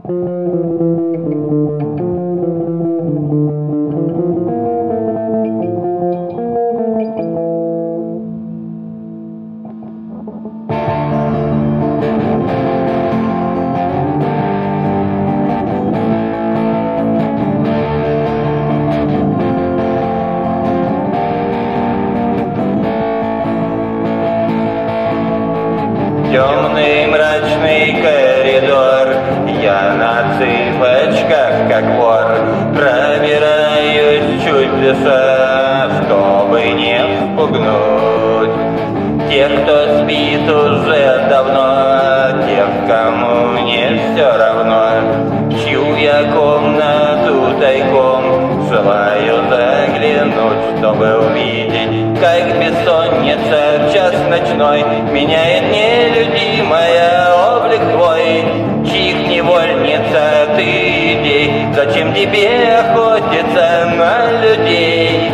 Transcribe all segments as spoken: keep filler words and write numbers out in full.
Темный мрачный коридор, я на цыпочках, как вор, пробираюсь чуть дыша, чтобы не вспугнуть тех, кто спит уже давно, тех, кому не все равно, чью я комнату тайком желаю заглянуть, чтобы увидеть, как бессонница в час ночной меняет нелюдимая облик твой, чьих невольница ты идей, зачем тебе охотиться на людей?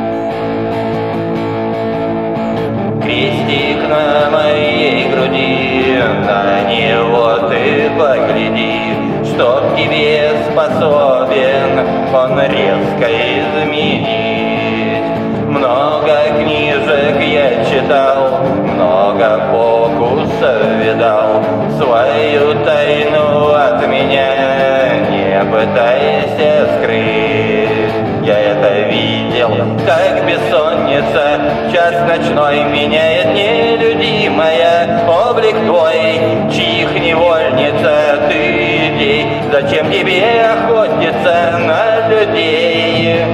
Крестик на моей груди, на него ты погляди, что к тебе способен он резко изменить. Много книжек я читал, много фокусов видал, свою тайну от меня не пытайся скрыть. Я это видел, как бессонница в час ночной меняет нелюдимая облик твой, чьих невольница ты идей, зачем тебе охотиться на людей?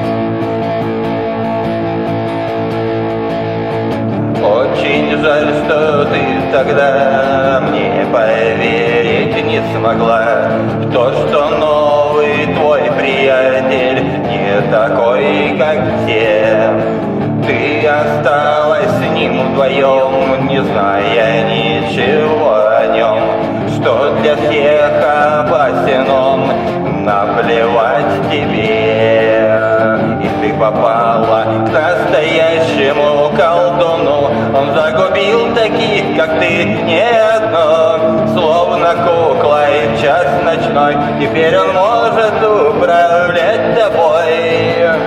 Очень жаль, что ты тогда мне поверить не смогла в то, что новый твой приятель не такой, как все. Ты осталась с ним вдвоем, не зная ничего о нем, что для всех опасен он, наплевать тебе. И ты попала к настоящему колдуну, он загубил таких, как ты, не одно, словно куклой в час ночной, теперь он может управлять тобой.